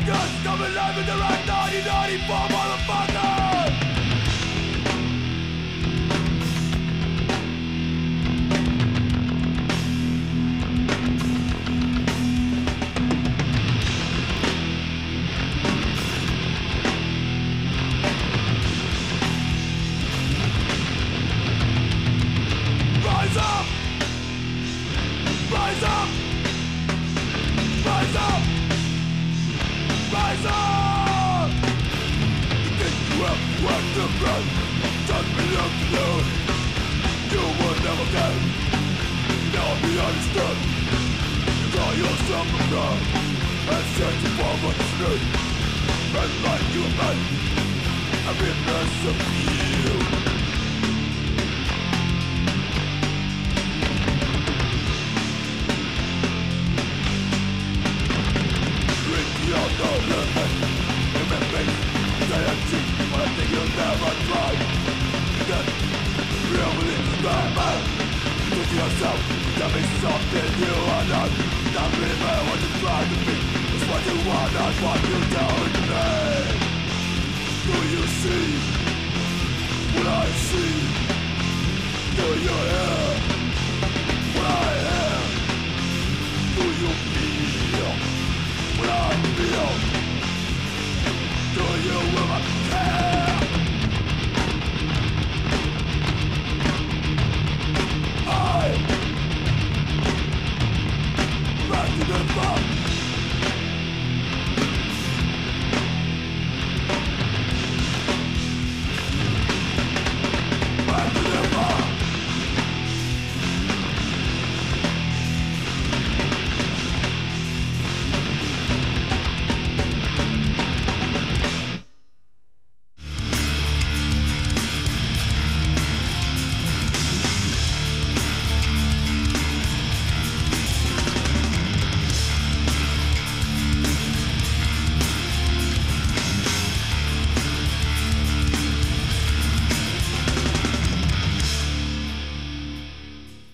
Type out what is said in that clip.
Cause I'm alive in the right 1994, motherfucker! Rise up! Rise up! Rise up! Rise up! Then you have what to run. Just belong to you. You will never get. Now be understood. You call yourself a god and searching for what's new. And like you man, I'm in mess of you. You're no limit. Remember, say a cheat, but I think you'll never try. Then, really describe to yourself, tell me something you are not. Not really what you try to be. It's what you want, not what you don't need. Do you see what I see? Do you hear what I hear? Do you feel what I feel? Do you ever care?